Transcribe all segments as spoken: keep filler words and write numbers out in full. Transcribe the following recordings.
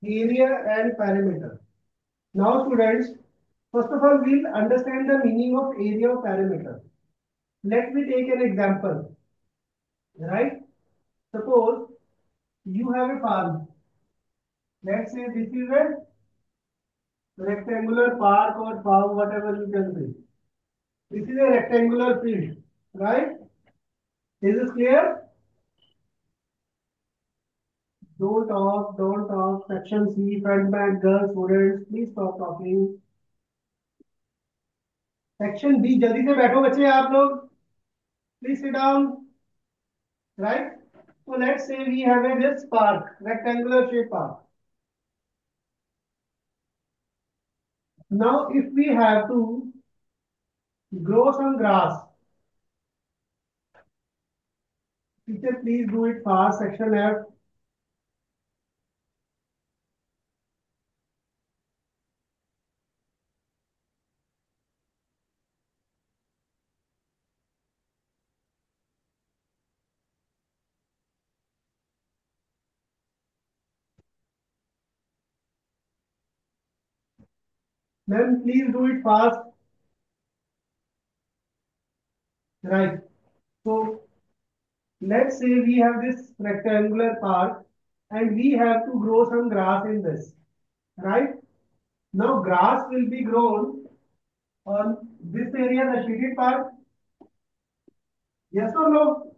area and perimeter. Now students, first of all, we'll understand the meaning of area or perimeter. Let me take an example, right? Suppose you have a farm. Let's say this is a rectangular park or farm, whatever you can say. This is a rectangular field, right? Is this clear? Don't talk, don't talk. Section C, front bench, girls, students, please stop talking. Section B, जल्दी से बैठो बच्चे आप लोग. Please sit down. Right? So let's say we have a this park, rectangular shape park. Now, if we have to grow some grass, teacher, please do it fast. Section F. Then please do it fast. Right. So let's say we have this rectangular park and we have to grow some grass in this. Right? Now grass will be grown on this area, the shaded part. Yes or no?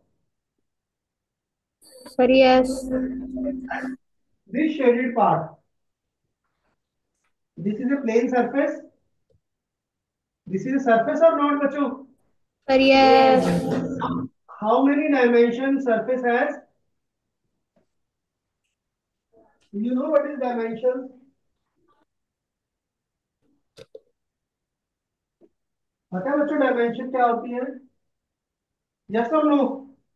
Sir, yes. This shaded part. This is a plain surface. This is a surface or not, bacho? Sir, yes. How many dimensions surface has? You know what is dimension? पता है बच्चों dimension क्या होती है? Yes or no?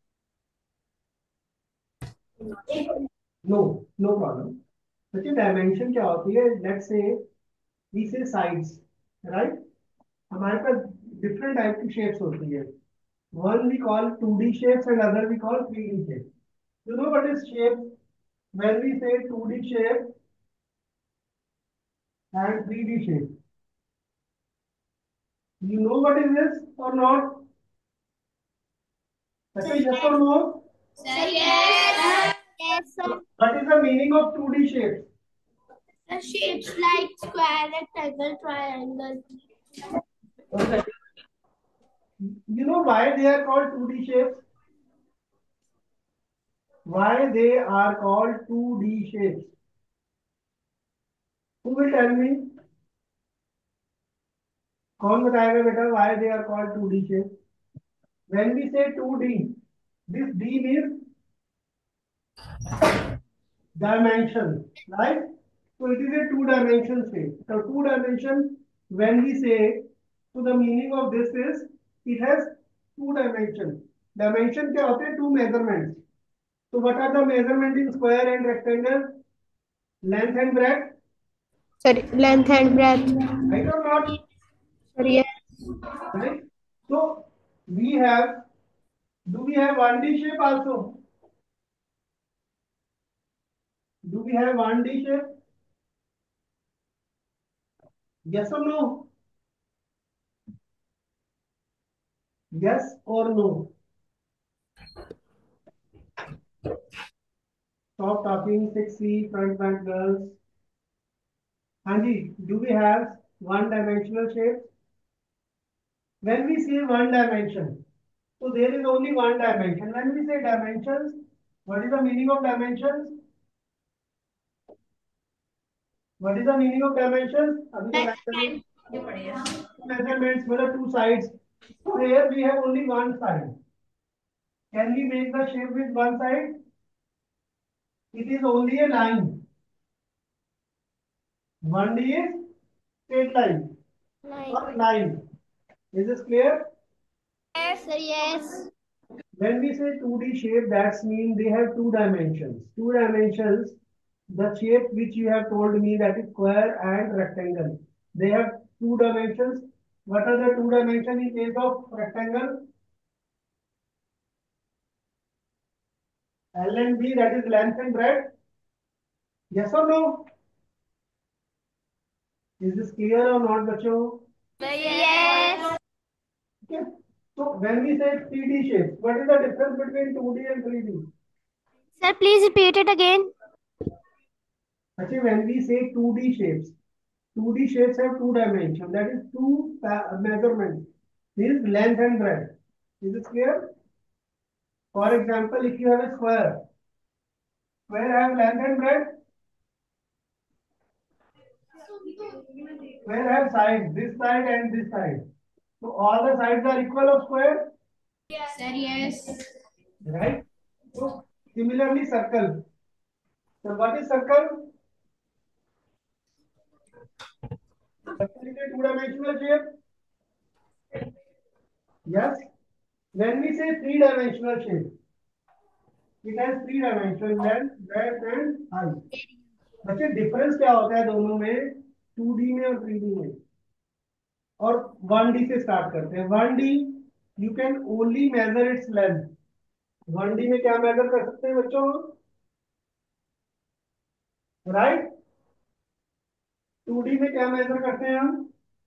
No, no problem. बच्चों dimension क्या होती है? Let's say we say sides, right? हमारे पास different type की shapes होती है. One we call two D shapes and other we call three D shapes. You know what is shape? When we say two D shape and three D shape, you know what is this or not? Okay, yes or no? Sir, yes. Yes, sir. What is the meaning of two D shapes? The shapes like square, rectangle, triangle. Okay. You know why they are called two D shapes? Why they are called two D shapes? Who will tell me? कौन बताएगा बेटा why they are called two D shapes? When we say two D, this D means dimension, right? So it is a two dimension shape. So two dimension, when we say, so the meaning of this is it has two dimension. Dimension क्या होते हैं? Two measurements. So what are the measurement in square and rectangle? Length and breadth. Sir, length and breadth. Right or not? Sir, yes. Right? So we have, do we have one D shape also? Do we have one D shape? Yes or no? Yes or no? Stop talking. Six C front bank girls. Hanji, do we have one dimensional shape? When we say one dimension, so there is only one dimension. When we say dimensions, what is the meaning of dimensions? What is the meaning of dimensions? अभी तो measurement, measurements मतलब two sides. So here we have only one side. Can we make the shape with one side? It is only a line. one D is straight line or line. Is this clear? Yes, sir, yes. When we say two D shape, that means they have two dimensions. Two dimensions, the shape which you have told me, that is square and rectangle. They have two dimensions. What are the two dimensions in case of rectangle? L and B, that is length and breadth. Yes or no? Is this clear or not, बच्चों? Yes. Okay. So when we say three D shapes, what is the difference between two D and three D? Sir, please repeat it again. Actually, when we say two D shapes, two D shapes have two dimensions. That is two measurements. This is length and breadth. Is this clear? For example, if you have a square, square have length and breadth. Square have sides, this side and this side. So all the sides are equal of square, Sir, yes. right? So similarly, circle. So what is circle? Circle is a two-dimensional shape. Yes. When we say three-dimensional shape, it has three dimensions: length, breadth and height. बच्चे difference क्या होता है दोनों में, to D में और three D में? और वन डी से स्टार्ट करते हैं. One D you can only measure its length. One D में क्या मेजर कर सकते हैं बच्चों? राइट. टू डी में क्या मेजर करते हैं हम?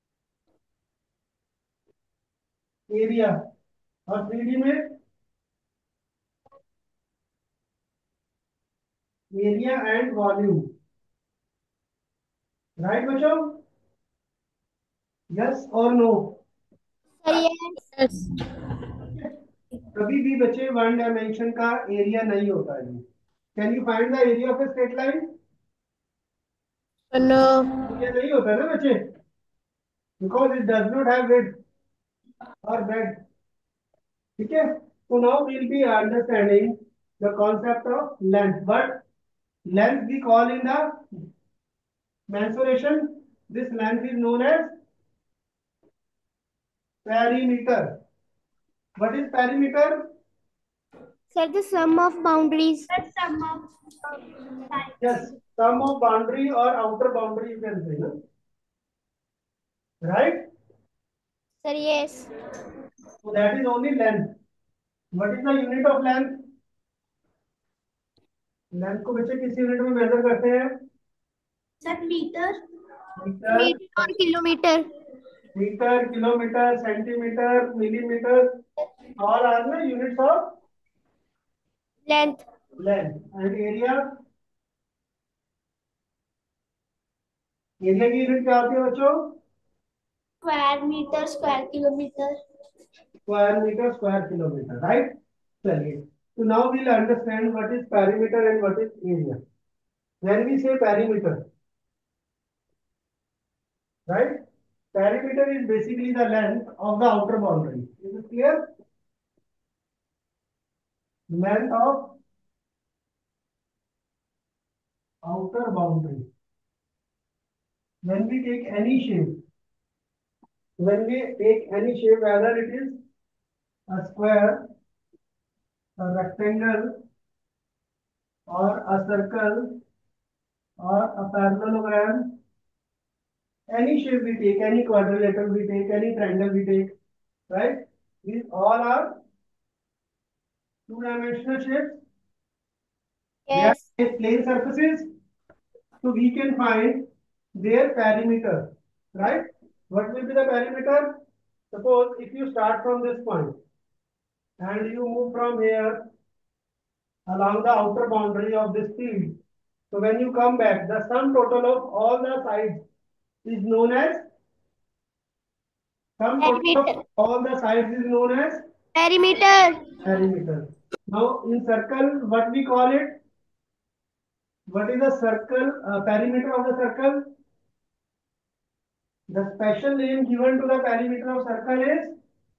एरिया. और थ्री डी में एरिया एंड वॉल्यूम. राइट बच्चों? यस और नो? Sir, yes. कभी भी बच्चे वन डायमेंशन का एरिया नहीं होता है. Can you find the area of a straight line? No. ये नहीं होता ना बच्चे, because it does not have width और ब्रेड्थ. ठीक है. तो now we will be understanding the concept of length. But length we call in the mensuration, this length is known as perimeter. What is perimeter? Sir, the sum of boundaries. The sum of Yes, sum of boundary or outer boundary you can say, no? Right? Sir, yes. So that is only length. What is the unit of length? Length को बच्चे किस unit में major करते हैं? Sir, meter. Metre, Meter or kilometer. Metre, kilometre, centimetre, millimetre, all are the units of Length. length. And area, area की unit क्या होती है बच्चों? Square meter, square kilometer. Square meter, square kilometer, right? चलिए. So now we'll understand what is perimeter and what is area. When we say perimeter, right? Perimeter is basically the length of the outer boundary. Is it clear? Length of outer boundary. When we take any shape, when we take any shape, whether it is a square, a rectangle, or a circle, or a parallelogram, any shape we take, any quadrilateral we take, any triangle we take, right? These all are two-dimensional shapes. Yes. They are plane surfaces, so we can find their perimeter, right? What will be the perimeter? Suppose if you start from this point and you move from here along the outer boundary of this field, so when you come back, the sum total of all the sides is known as sum total Perimeter. of all the sides is known as Perimeter. perimeter. Now in circle, what we call it? What is the circle uh, perimeter of the circle? The special name given to the perimeter of circle is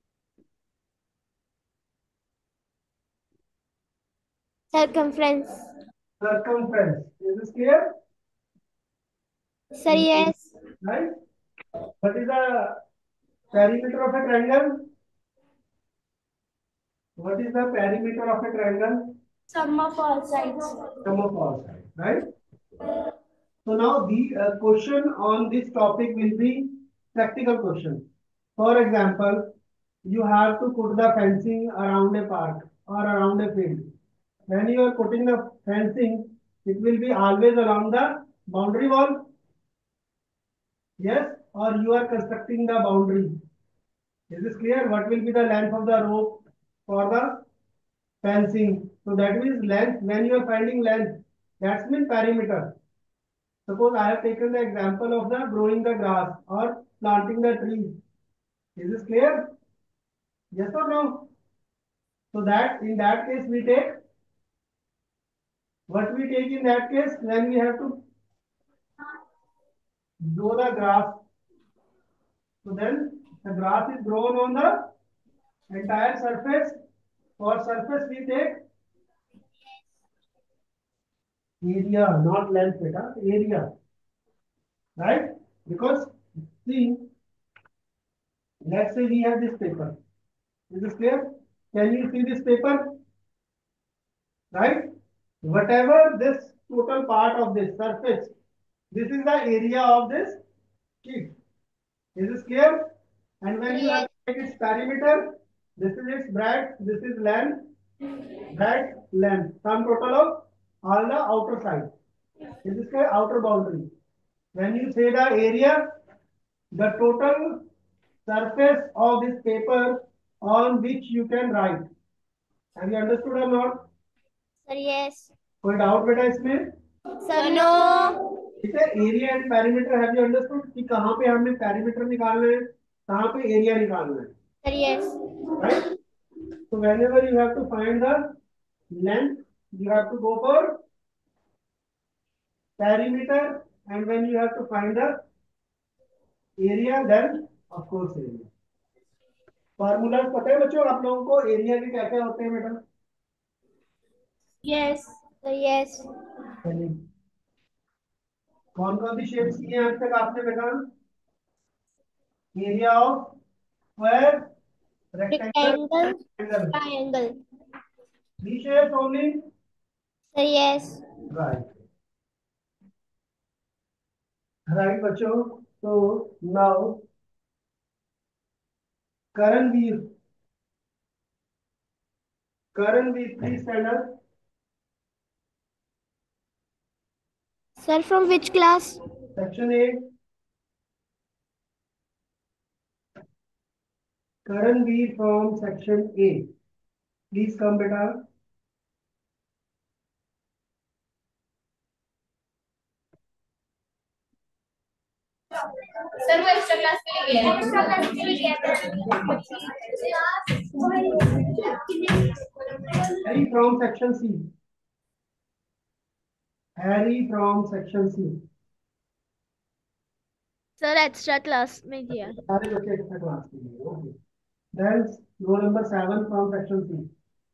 Circumference. circumference. Is this clear? Sir, yes. Right? What is the perimeter of a triangle? What is the perimeter of a triangle? Sum of all sides. Sum of all sides, right? So now the uh, question on this topic will be practical question. For example, you have to put the fencing around a park or around a field. When you are putting the fencing, it will be always along the boundary wall. Yes, or you are constructing the boundary. Is this clear? What will be the length of the rope for the fencing? So that means length. When you are finding length, that's mean perimeter. Suppose I have taken the example of the growing the grass or planting the tree. Is this clear? Yes or no? So that in that case we take what we take in that case when we have to grow the grass. So then the grass is grown on the entire surface. For surface we take area, not length, beta, area, right? Because see, let's say we have this paper. Is this clear? Can you see this paper? Right? Whatever this total part of this surface, this is the area of this sheet. Is this clear? And when you have Yes. to take its perimeter, this is its breadth, this is length, breadth, length, sum total of all the outer side. This is called outer boundary. When you say the area, the total surface of this paper on which you can write. Have you understood or not? Sir, yes. कोई doubt बेटा इसमें? Sir, no. ठीक है, area and perimeter have you understood कि कहां पे हमें perimeter निकालना है, कहां पे एरिया निकालना है, Sir, yes. Right? So whenever you have to find the length, you have to go for perimeter, and when you have to find the area, then of course area. Formula पता है बच्चों आप लोगों को area के क्या क्या होते हैं बेटा? Yes. Sir, yes. चलिए, कौन कौन सी शेप्स की हैं आज तक आपने बेटा? Area of square, rectangle, Rectangle, triangle, triangle. Three shapes only, Sir, yes. Right? Right बच्चों, तो नाउ Karanveer, Karanveer please stand up. Sir, from which class? Section eight. Karanveer from section eight, please come बेटा. सर वो एक्स्ट्रा क्लास के लिए गया है extra class के लिए गया था. Harry from section C, Harry from section C. Sir extra class में गया. सारे बच्चे एक्स्ट्रा क्लास के लिए, okay. Then roll number seven from section C.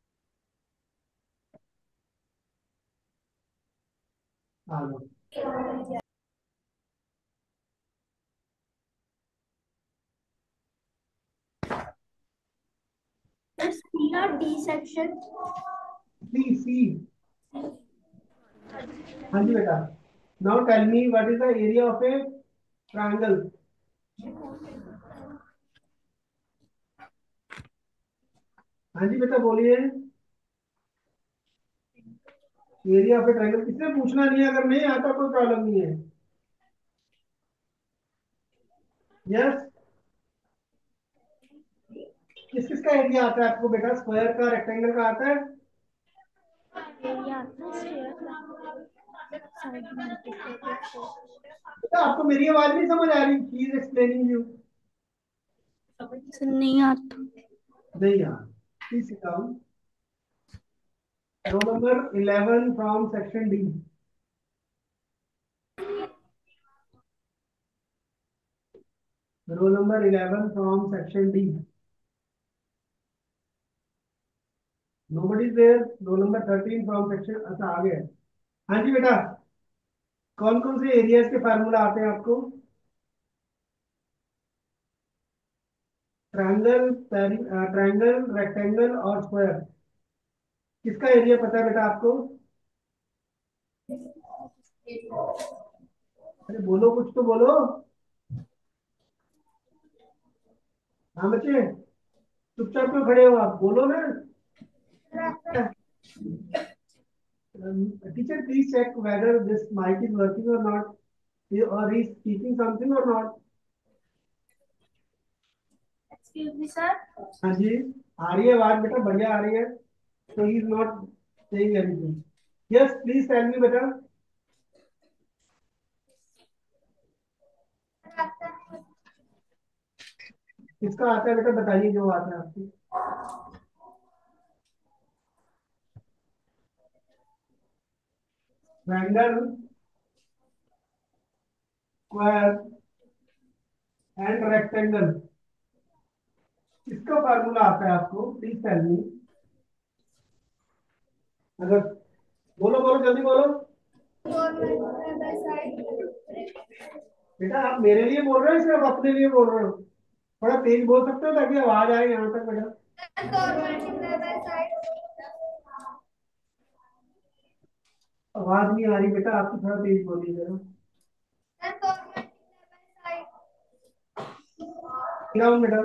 आ जाओ. C or D section? सी सी. हाँ जी बेटा. Now tell me what is the area of a triangle? हाँ जी बेटा बोलिए. एरिया ऑफ ए ट्रायंगल किसने पूछना नहीं है, अगर नहीं आता कोई प्रॉब्लम नहीं है. यस, किस किस का एरिया आता है आपको बेटा? स्क्वायर का, रेक्टेंगल का आता है? बेटा आपको मेरी आवाज नहीं समझ आ रही? Please explaining you. नहीं आता. नहीं यार, please sit down. Roll number eleven from section D. Roll number eleven from section D. Nobody is there. Roll number thirteen from section, अच्छा आ गया. हाँ जी बेटा, कौन कौन से एरियाज के फार्मूला आते हैं आपको? ट्रायंगल, ट्रायंगल, रेक्टेंगल और स्क्वायर. किसका एरिया पता है बेटा आपको? अरे बोलो, कुछ तो बोलो. हाँ बच्चे, चुपचाप क्यों खड़े हो आप? बोलो ना. Teacher please check whether this mic is working और not. or he is speaking something or not? Excuse me, sir. हाँ जी, आ रही है आवाज बेटा, बढ़िया आ रही है. So he is not saying anything. Yes, please tell me बेटा. किसका आता है बेटा, बताइए जो आता है आपको. ट्रायंगल, स्क्वायर एंड रेक्टेंगल, इसका फार्मूला आता है आपको, प्लीज टेल मी. अगर बोलो बोलो जल्दी बोलो. बेटा आप मेरे लिए बोल रहे हो सिर्फ अपने लिए बोल रहे हो? थोड़ा तेज बोल सकते हो ताकि आवाज आए यहाँ तक बेटा. आवाज नहीं आ रही बेटा आपकी, थोड़ा तेज बोलिए जरा. डाउन बेटा.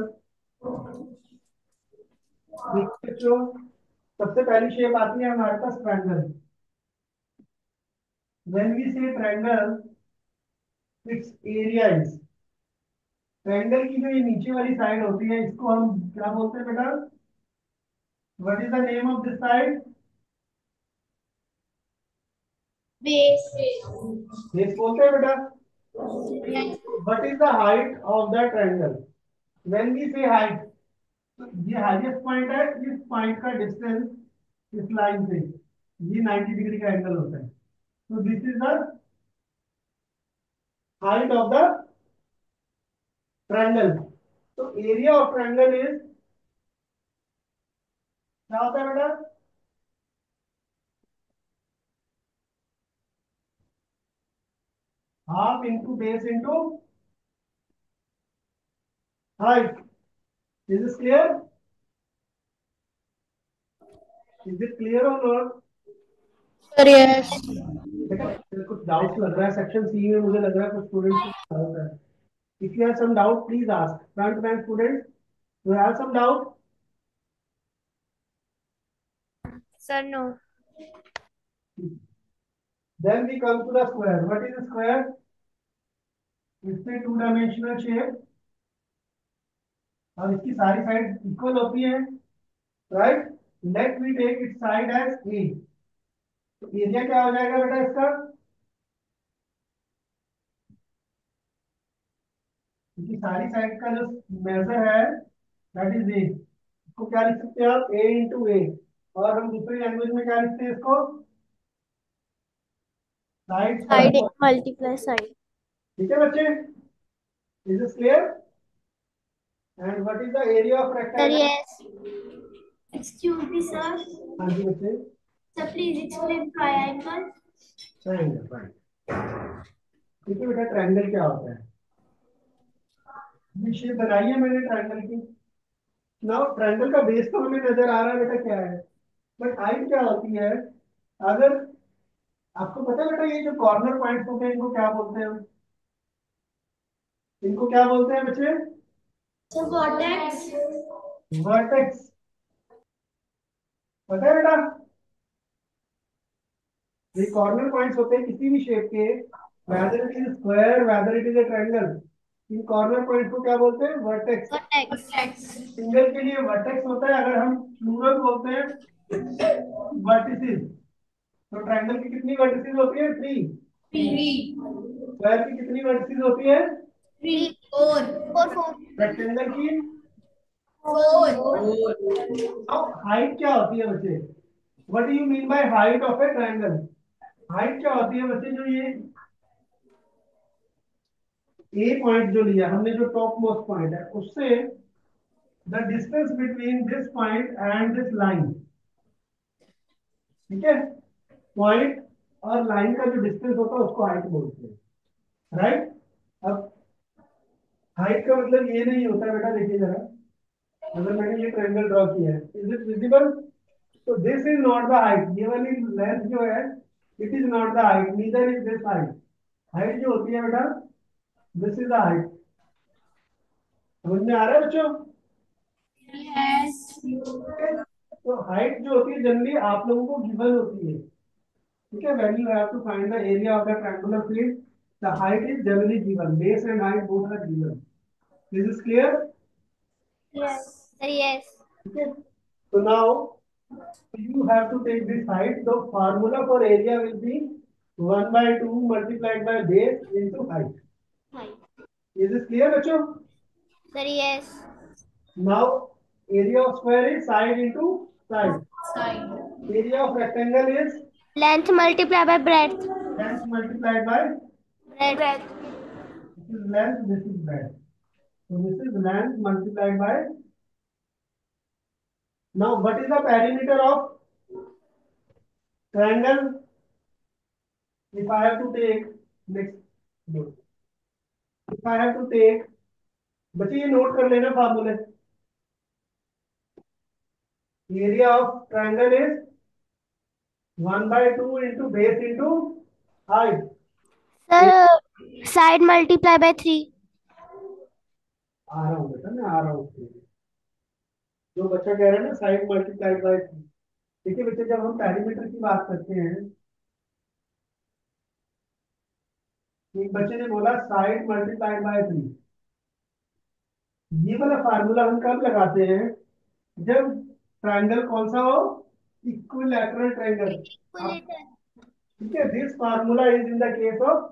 देखिए बच्चों, सबसे पहली शेप आती है हमारे पास triangle. When we say triangle, its area is, triangle की जो ये नीचे वाली साइड होती है इसको हम क्या बोलते हैं बेटा? What is the name of this side? Base. Base बोलते हैं बेटा. What is the height of the triangle? When we say height, ये हाईएस्ट पॉइंट है, इस पॉइंट का डिस्टेंस इस लाइन से ये नाइंटी डिग्री का एंगल होता है. तो this is the height of the triangle. तो एरिया ऑफ ट्रायंगल इज क्या होता है बेटा? Half into base into height. Is this clear? Is it clear और नॉट? Sir, yes. बेटा कुछ डाउट्स लग रहा है सेक्शन सी में, मुझे लग रहा है कुछ स्टूडेंट्स को डाउट है. If you have some doubt please ask. Front bench student, you have some doubt? Sir, no. Then we come to the square. What is a square? It's a two dimensional shape और इसकी सारी side equal होती है, right? Let we take its side as A. तो area क्या हो जाएगा बेटा इसका? इसकी सारी साइड का जो मेजर है दैट इज ए. इसको क्या लिख सकते हैं आप? A into A. और हम दूसरी लैंग्वेज में क्या लिखते हैं इसको? साइड पर. Side multiply side. ठीक है बच्चे? Is this clear? And what is the area of Sir, rectangle? yes. Excuse me, sir. हाँ जी बच्चे. Sir, please explain triangle. Triangle, right. ठीक है बेटा, ट्रायंगल क्या होता है? ये शेप बनाई है मैंने ट्रायंगल की. नाउ ट्रायंगल का बेस तो हमें नजर आ रहा है बेटा क्या है, बट हाइट क्या होती है? अगर आपको पता है बेटा, ये जो कॉर्नर पॉइंट्स होते हैं इनको क्या बोलते हैं हम? इनको क्या बोलते हैं बच्चे? Sir, vertex. वर्टेक्स. पता है बेटा? ये कॉर्नर पॉइंट्स होते हैं किसी भी शेप के, whether it is square whether it is a triangle, इन कॉर्नर पॉइंट्स को क्या बोलते हैं? वर्टेक्स. Vertex. सिंगल के लिए वर्टेक्स होता है, अगर हम प्लूरल बोलते हैं वर्टिसेस. तो ट्रायंगल की कितनी वर्टिसेस होती है? थ्री. Three. स्क्वायर की कितनी वर्टिसेस होती है? Three. Four. Four. Four. Rectangle की. Four. अब हाइट क्या होती है बच्चे? What do you mean by height of a triangle? Height क्या होती है बच्चे? जो ये ए पॉइंट जो लिया हमने, जो टॉप मोस्ट पॉइंट है, उससे the distance between this point and this line. ठीक है? पॉइंट और लाइन का जो डिस्टेंस होता है उसको हाइट बोलते हैं, राइट? अब हाइट का मतलब ये नहीं होता बेटा, देखिए जरा, अगर मैंने ये ट्रायंगल ड्रॉ किया है, इज इट विजिबल? तो this is not the height. ये वाली लेंथ जो है, it is not the height, neither is this height. Height जो होती है बेटा, दिस इज द हाइट. समझ में आ रहा है बच्चों? Yes. तो हाइट जो होती है जनरली आप लोगों को गिवन होती है. ठीक है? When you have to find the area of the triangular field, The height is generally given. Base and height both are given. This is clear? Yes. Sir, yes. Okay. So now you have to take this height. The formula for area will be one by two multiplied by base into height. Height. Is this clear, bachcho? Sir, yes. Now area of square is side into side. Side. Area of rectangle is Length multiplied by breadth. length multiplied by Breadth. this is length, this is breadth. So this is length multiplied by. Now what is the perimeter of triangle? If I have to take next, if I have to take, बच्चे ये note कर लेना फार्मूले. Area of triangle is one by two into base into height. Sir, side multiplied by three. आ रहा हूँ बेटा, मैं आ रहा हूँ. जो बच्चा कह रहा है ना साइड मल्टीप्लाइड बाय थ्री. देखिए बच्चे, जब हम पैरीमीटर की बात करते हैं, एक बच्चे ने बोला साइड मल्टीप्लाइड बाय थ्री. ये वाला फार्मूला हम कब लगाते हैं? जब ट्रायंगल कौन सा हो? Equilateral triangle. ठीक है, this formula is in the case of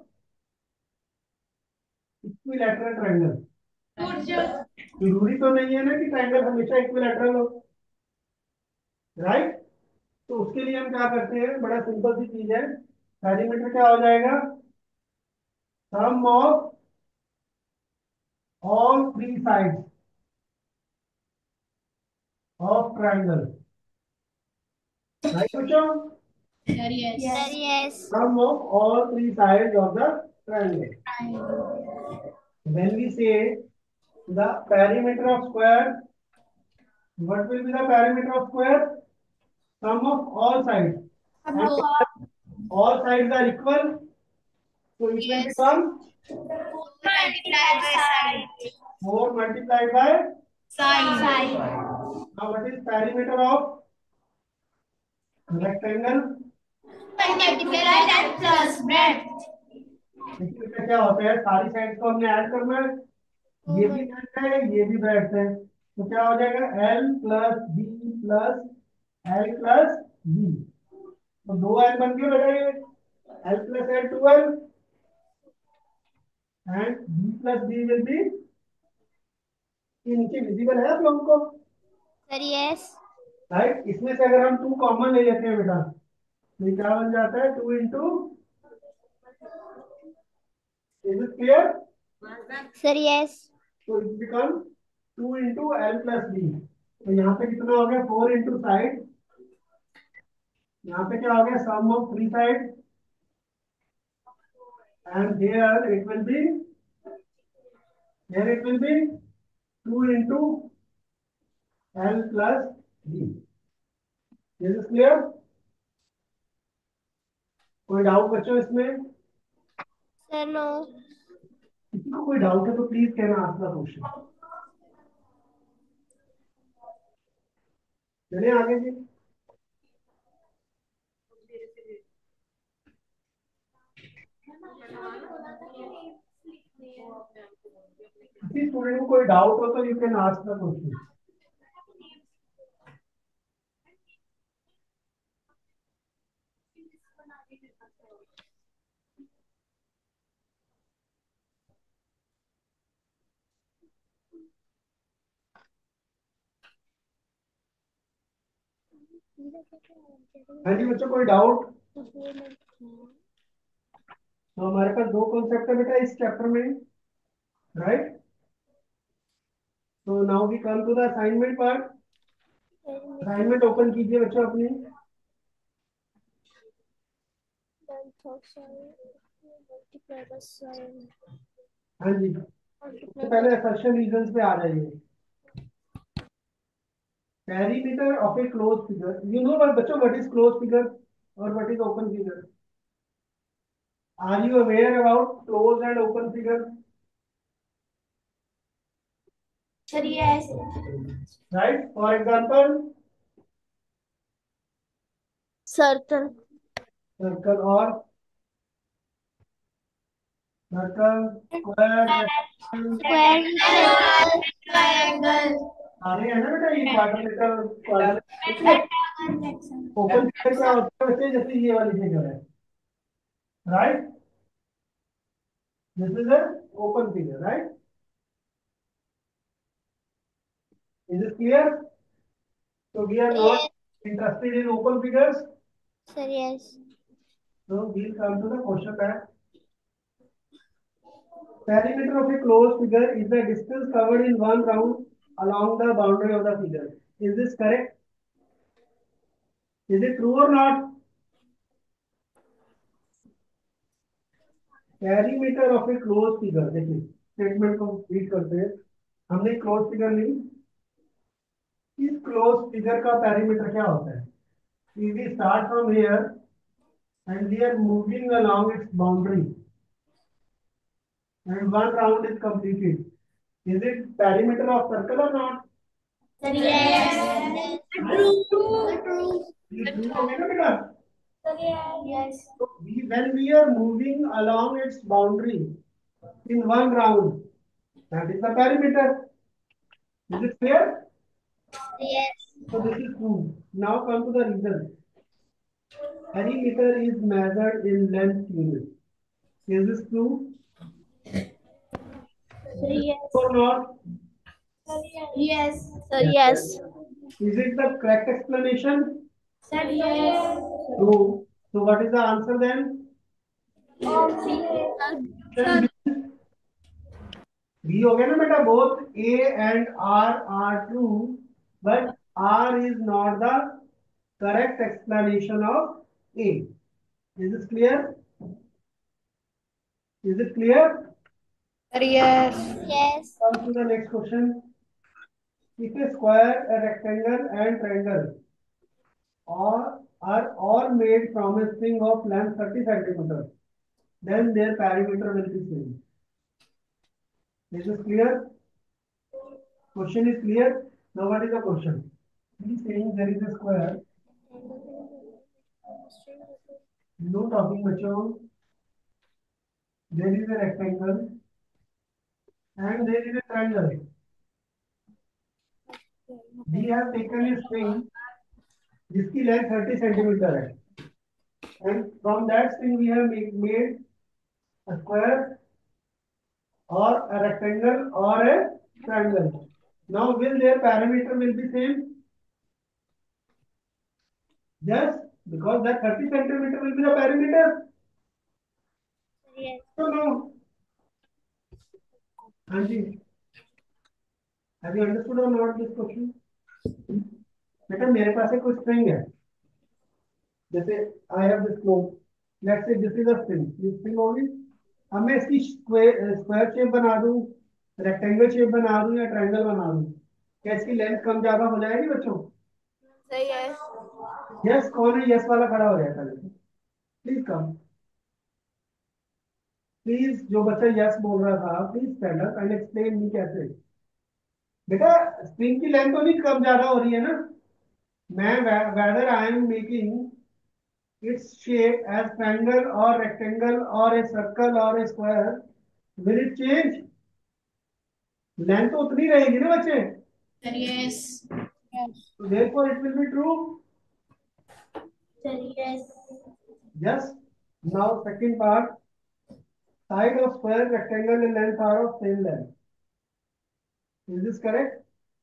equilateral triangle. जरूरी तो नहीं है ना कि ट्रायंगल हमेशा इक्विलैटरल हो, राइट? तो उसके लिए हम क्या करते हैं? बड़ा सिंपल सी चीज है. पेरीमीटर क्या हो जाएगा? Sum of all three sides of triangle. Right बच्चों? Sir, yes. Sir, yes. Sum of all three sides of the triangle. When we say the perimeter of square, what will be the perimeter of square? Sum of all sides. And all sides are equal, so it will become Multiplied by side. four multiplied by. Side. Now what is perimeter of rectangle? Multiplied and plus breadth. इसमें क्या होता है? सारी side को हमने add करना है. ये भी ब्रेड्थ है, ये भी ब्रेड्थ है. तो क्या हो जाएगा? L plus B plus L plus B. तो दो एल बन के बेटा ये L plus L twelve and B plus B will be. ये नीचे विजिबल है आप लोगों को? Sir, yes. राइट. इसमें से अगर हम टू कॉमन ले लेते हैं बेटा, तो ये क्या बन जाता है? Two into. Is it clear? Sir, yes. तो it become two into L plus B. तो यहाँ पे कितना हो गया? Four into side. यहाँ पे क्या हो गया? Sum of three side. And here it will be, here it will be two into L plus B. This is clear? कोई डाउट बच्चों इसमें? Sir, no. किसी को कोई डाउट है तो प्लीज कहना, आंसर क्वेश्चन. चलिए आगे जी. किसी स्टूडेंट को कोई डाउट हो तो you can ask the question. हाँ जी बच्चों, कोई डाउट? तो हमारे पास दो कॉन्सेप्ट है बेटा इस चैप्टर में, राइट? तो now we come to the assignment part. Assignment open कीजिए बच्चों अपनी. हाँ जी, तो पहले असर्शन रीजंस पे आ जाइए. Perimeter of a closed figure. You know what बच्चों, what is closed figure और what is open figure? Are you aware about closed and open figure? Sir, yes. Right? For example, Circle. circle or circle, square, Square, circle, triangle, सारे है ना बेटा, ये quadrilateral quadrilateral open figure क्या होता है वैसे, जैसे ये वाली फिगर है, right, this is an open figure, right, is it clear? So we are not interested in open figures. sir, yes. So we'll come to the question back. Perimeter of a closed figure is the distance covered in one round along the boundary of the figure. Is this correct? Is it true or not? Perimeter of a closed figure. देखिए statement को read करते हैं. हमने close figure ली. इस close figure का perimeter क्या होता है? If we start from here and we are moving along its boundary and one round is completed, is it perimeter of circle or not? Sir, yes. True. True. ये true हो गया ना बेटा? Sir, yes. So we, when we are moving along its boundary in one round, that is the perimeter. Is it clear? Yes. So this is true. Now come to the reason. Perimeter is measured in length units. Is this true Sir, yes. or not? Yes. Sir, yes. Is it the correct explanation? Sir, yes. True. So what is the answer then? Option B. B हो गया ना बेटा, both A and R are true, but R is not the correct explanation of A. Is this clear? Is it clear? Sir, yes. Yes. Come to the next question. If a square, a rectangle, and triangle are, are all made from a string of length thirty centimeters, then their perimeter will be same. Is this clear? Question is clear. Now what is the question? He is saying there is a square. No talking macho. There is a rectangle and there is a triangle. We have taken a string जिसकी length thirty centimetre है, and from that string we have make, made a square or a rectangle or a triangle. Now will their parameter will be same? Yes, because that thirty centimeter will be the parameter. Yes. So no. Anji, have you understood or not this question? बेटा मेरे पास एक string है, जैसे I have this cloth, let's say this is a string, ये string होगी. अब मैं इसकी स्क्वायर स्क्वायर शेप बना दूं, रेक्टेंगल शेप बना दूं या ट्रायंगल बना दूं, क्या इसकी लेंथ कम ज्यादा हो जाएगी बच्चों? Sir, yes. यस, कौन है यस वाला खड़ा हो जाएगा? प्लीज कम, प्लीज जो बच्चा यस बोल रहा था please stand up and explain me कैसे. बेटा स्ट्रिंग की लेंथ तो नहीं कम ज्यादा हो रही है ना? मैं whether I am making its shape as triangle और रेक्टेंगल और ए सर्कल और a square, will it change? Length तो उतनी रहेगी ना बच्चे? Sir, yes. So therefore it will be true. Sir, yes. Yes. Now second part, side of square, rectangle and length are of same length. Is this correct?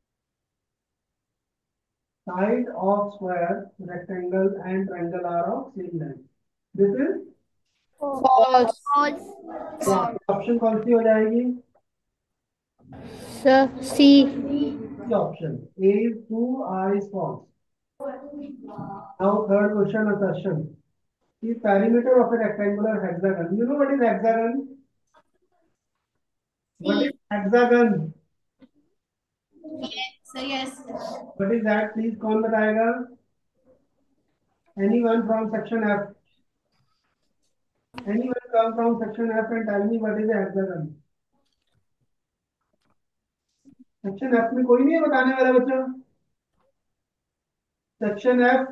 Side of square, rectangle and triangle are of same length. This is False. False. Option कौन सी हो जाएगी? Sir, C. Option A is true, R is false. Now third question, assertion. The perimeter of a rectangular hexagon. You know what is hexagon? What is hexagon? Yes. Sir, yes. What is that? Please कौन बताएगा? Anyone from section F? Anyone come from section F and tell me what is a hexagon? Section F में कोई नहीं है बताने वाला बच्चा? Section F.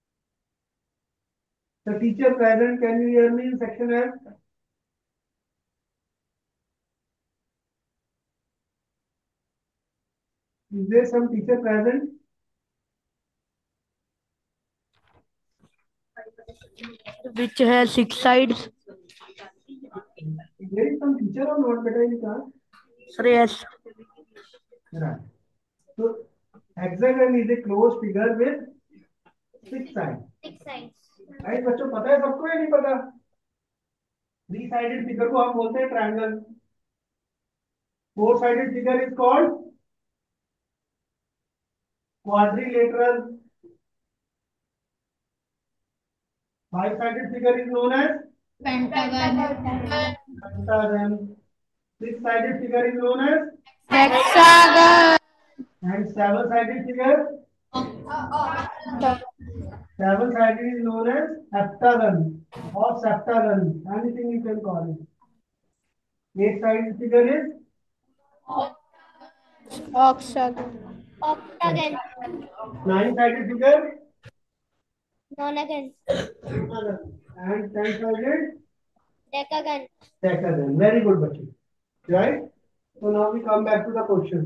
The teacher present. Can you hear me in section F? Is there some teacher present? Which has six sides. There is some teacher or not, beta, in class? Sir, yes. Right. So hexagon is a closed figure with six sides. Six sides. Right, बच्चों पता है सबको या नहीं पता? Three sided figure को हम बोलते हैं triangle. Four sided figure is called quadrilateral. Five sided figure is known as Pentagon. pentagon. Six sided figure is known as Hexagon. and seven sided figure seven sided is known as heptagon or septagon, anything you can call it. Eight sided figure is Octagon. Octagon. nine sided figure Nonagon. and ten sided Decagon. decagon. Very good, bachcho. Right? So now we come back to the question.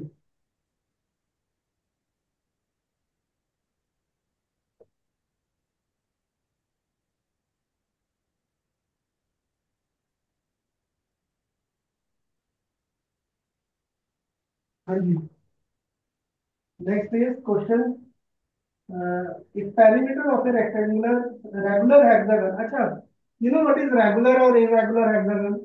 हाँ जी. Next is question. Uh, if perimeter of a rectangular regular hexagon. अच्छा, you know what is regular or irregular hexagon?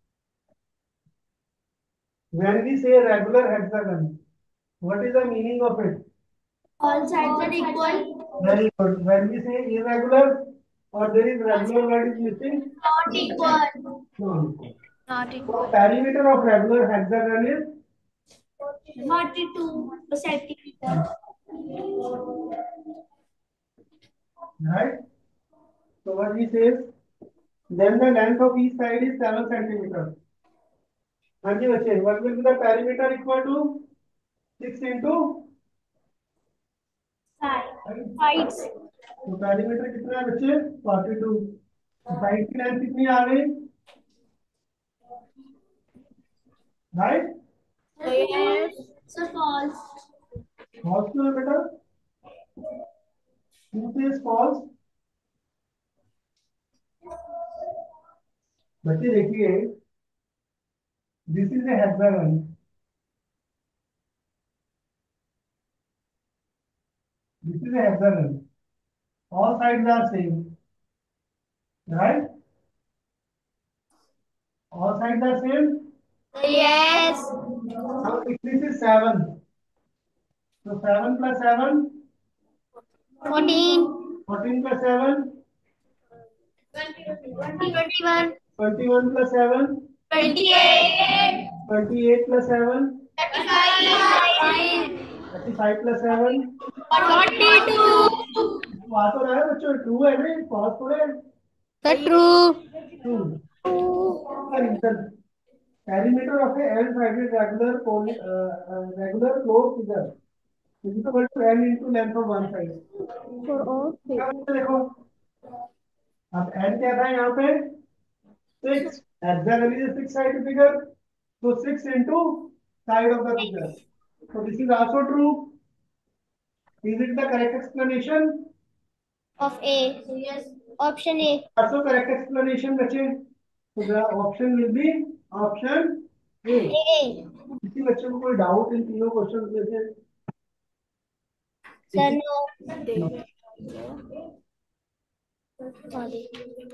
When we say regular hexagon, what is the meaning of it? All sides are equal. Very good. When we say irregular or there is regular word is missing? Not equal. No. Not So perimeter of regular hexagon is forty-two centimeters. right. So what he says, then the length of each side is seven centimeters. हाँ जी बच्चे, what will be the perimeter equal to six into Sides. तो perimeter कितना है बच्चे? forty-two. Side की length कितनी आ गई? Right? Yes. Sir, false. false क्यों है बेटा? Who says false? बच्चे देखिए, this is a hexagon. This is a hexagon. All sides are same, right? All sides are same. Yes. Now if this is seven, so seven plus seven, Fourteen. fourteen plus seven, Twenty-one. twenty-one plus seven, Twenty-eight. twenty-eight plus seven, Thirty-five. thirty-five plus seven. Forty-two. आ तो रहा है बच्चों, true है ना, false थोड़े है. The true. True. Reason perimeter of a n-sided regular poly, uh, uh, regular closed figure is equal to n into length of one side. For all क्या बच्चे देखो, अब n क्या था यहाँ पे? six. Hexagon is a six-sided figure, so six into side of the figure. So this is also true. Is it the correct explanation? of A. Yes. Option A. Also correct explanation, बच्चे. So the option will be option A. A. किसी बच्चे को कोई doubt in तीनों question में से? Sir, no. Sorry.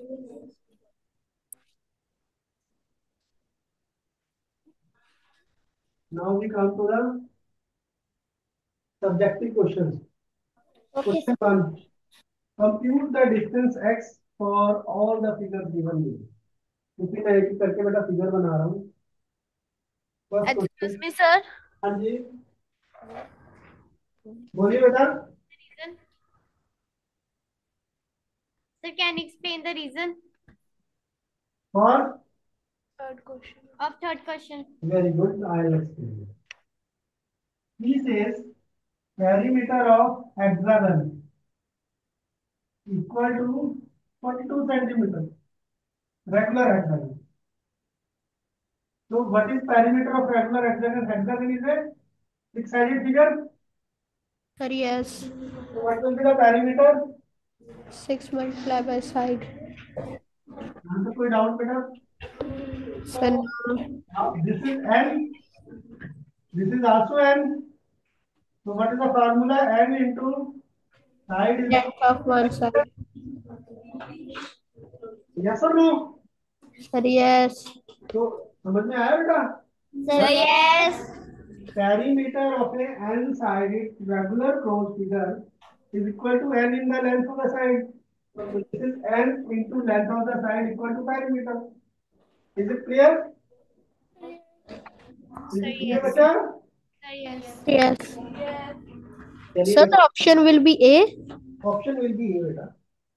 Now we come to the subjective questions. Okay. Question one. Compute the distance x for all the figures given below. क्योंकि मैं एक एक करके बेटा फिगर बना रहा हूँ. First question. Excuse me, sir. हाँ जी. बोलिए बेटा. Reason. Sir, can you explain the reason For Third question. of third question? very good. I'll explain. He says perimeter of hexagon equal to forty-two centimeters. Regular hexagon. So what is perimeter of regular hexagon? Hexagon is a Six-sided figure. Sir, yes. So what will be the perimeter? Six multiplied by side. यहाँ पे कोई doubt बेटा? Sir, no. Now this is n. This is also n. So what is the formula? N into side is Length of one side. yes or no? Sir, yes. तो समझ में आया बेटा? Sir, yes. Perimeter of a n-sided regular cross figure is equal to n in the length of the side. So this is n into length of the side equal to perimeter. Is it clear? Is it clear, बच्चा? Yes. Yes. चलिए Sir, the option will be A. Option will be A बेटा.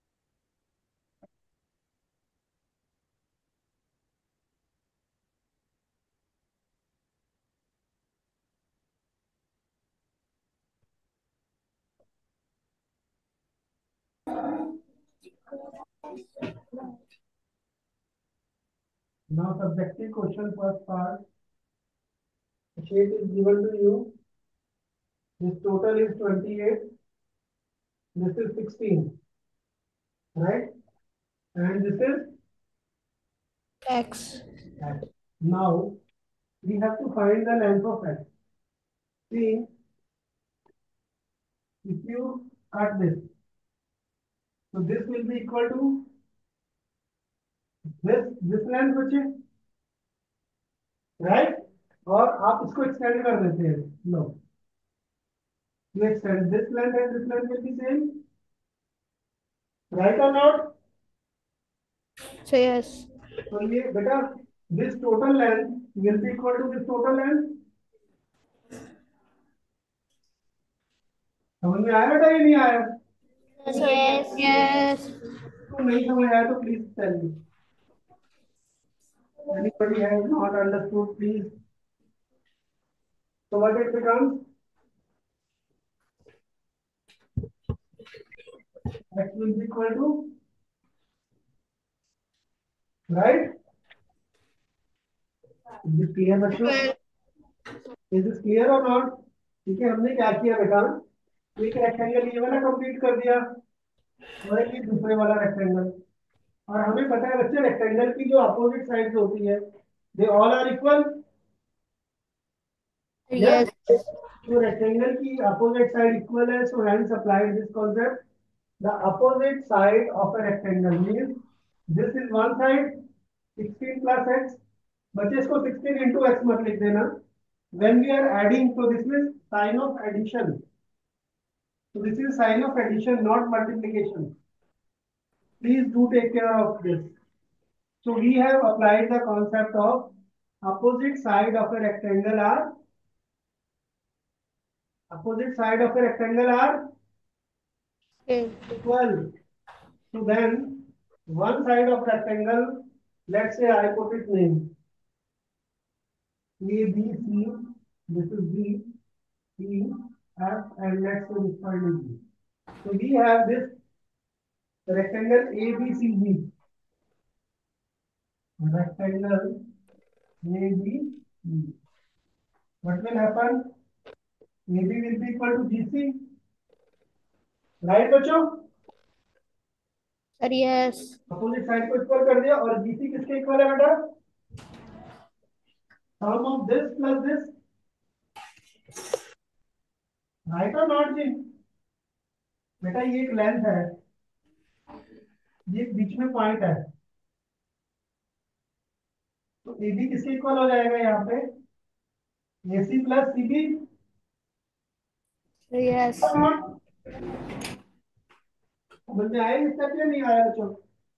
Now subjective question first part. The shape is given to you. This total is twenty-eight. This is sixteen. Right? And this is X. x. Now we have to find the length of x. See, if you cut this, so this will be equal to this this length बचे, right? और आप इसको extend कर देते हैं. No, you extend this length and this length will be same, right or not? So yes. तो ये बेटा this total length will be equal to this total length. समझ में आया बेटा? ये नहीं आया? Yes. Yes. तो नहीं समझ आया तो please tell me. Anybody has not understood, please. So what it becomes? X will be equal to, right? Is this clear बच्चों? Is this clear or not? ठीक है, हमने क्या किया बेटा? एक रेक्टेंगल ये वाला कंप्लीट कर दिया और एक ये दूसरे वाला रेक्टेंगल. और हमें पता है बच्चे रेक्टेंगल की जो अपोजिट साइड्स होती है, they all are equal. Yes. तो रेक्टेंगल की अपोजिट साइड इक्वल है, so hence applied this concept. The opposite side of a rectangle means this is one side sixteen plus x. बच्चे इसको sixteen into x मत लिख देना. When we are adding, so this is sign of addition. So this is sign of addition, not multiplication. Please do take care of this. So we have applied the concept of opposite side of a rectangle are opposite side of a rectangle are Okay. equal. So then one side of rectangle, let's say I put its name A, B, C, this is D, E, F, and let's say this point is B. So we have this rectangle A, B, C, D. Rectangle A, B, D. What will happen? A B will be equal to G C. Right बच्चों? Sir, yes. Opposite side को equal कर दिया और G C किसके equal है बेटा? Sum of this plus this. Right or not जी? बेटा ये एक लेंथ है, ये बीच में पॉइंट है, तो ए बी किसके इक्वल हो जाएगा यहाँ पे? A C plus C B. Sir, yes. समझ में आया स्टेप या नहीं आया बच्चों?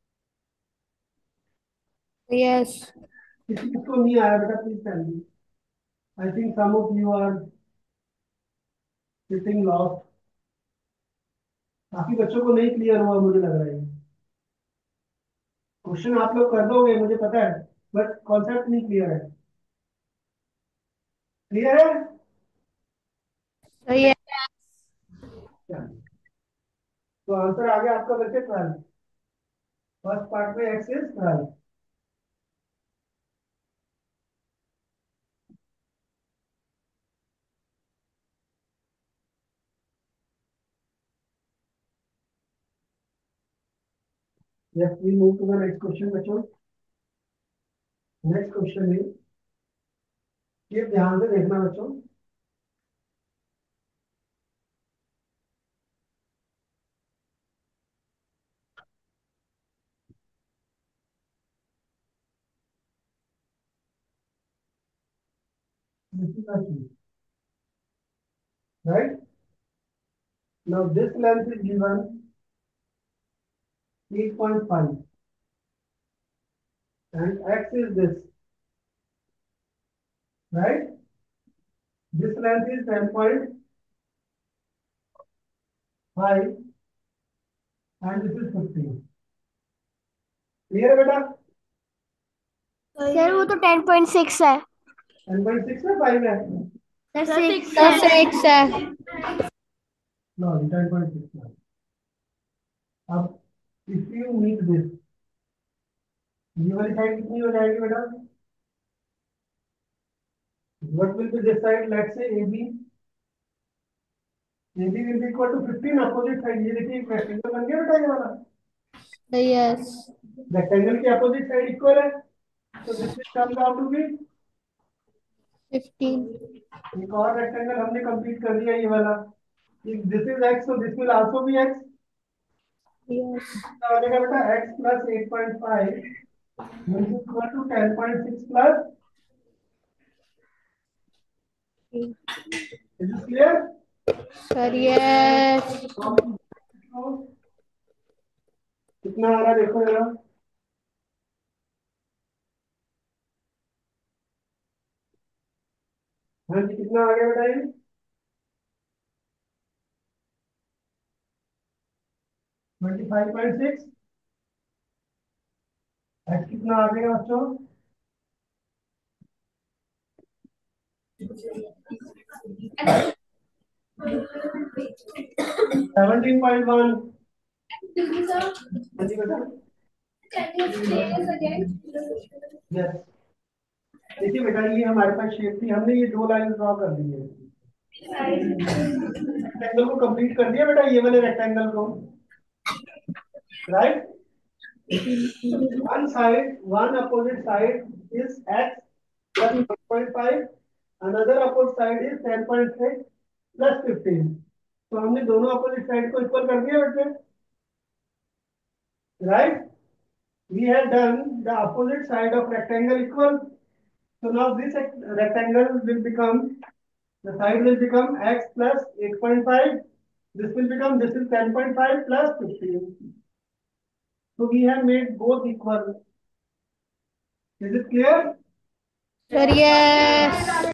Yes. किसी किसको नहीं आया बेटा please tell me. I think some of you are sitting lost. काफी बच्चों को नहीं क्लियर हुआ मुझे लग रहा है. क्वेश्चन आप लोग कर दोगे मुझे पता है, बट कॉन्सेप्ट नहीं क्लियर है. क्लियर है? Sir, yes. तो आंसर आ गया आपका बच्चे ट्वेल्व. फर्स्ट पार्ट में X is twelve. Yes, we move to the next question, बच्चों. Next question is, ये ध्यान से देखना बच्चों. This is the key. Right? Now this length is given eight point five and x is this. Right? This length is ten point five and this is fifteen. Clear है बेटा? Sir वो तो ten point six है. ten point six है five है? Sir six sir six है. No, ten point six है. अब if you meet this, ये वाली साइड कितनी हो जाएगी बेटा? What will be this side? Let's say A B. A B will be equal to fifteen opposite side. ये देखिए एक रेक्टेंगल बन गया बेटा ये वाला. यस. रेक्टेंगल की अपोजिट साइड इक्वल है, तो this will come out to be fifteen. एक और रेक्टेंगल हमने कंप्लीट कर दिया ये वाला. If this is x so this will also be x. Yes. क्या हो जाएगा बेटा? x plus eight point five will be equal to ten point six plus. Is this clear? Sir yes. कितना आ रहा है देखो जरा. हाँ जी कितना आ गया बेटा? ये twenty five point six. x कितना आ गया बच्चों? Seventeen point one. हाँ जी बेटा. यस. देखिए बेटा ये हमारे पास शेप थी, हमने ये दो लाइन ड्रॉ कर दी है. रेक्टेंगल को कंप्लीट कर दिया बेटा ये वाले रेक्टेंगल को. Right? One side one opposite side is x plus one point five, another opposite side is ten point six plus fifteen. तो हमने दोनों अपोजिट साइड को इक्वल कर दिया बेटे. Right? We have done the opposite side of rectangle equal. So now this rectangle will become, the side will become x plus eight point five. This will become, this is ten point five plus fifteen. So we have made both equal. Is it clear? Sir yes.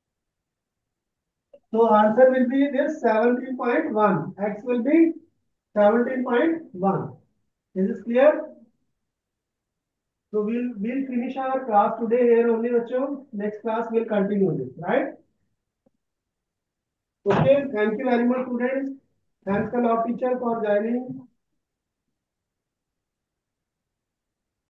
So answer will be this seventeen point one. X will be seventeen point one. Is this clear? So we'll we'll finish our class today here only, बच्चों. Next class we'll continue this, right? Okay. Thank you very much, students. Thanks a lot, teacher, for joining.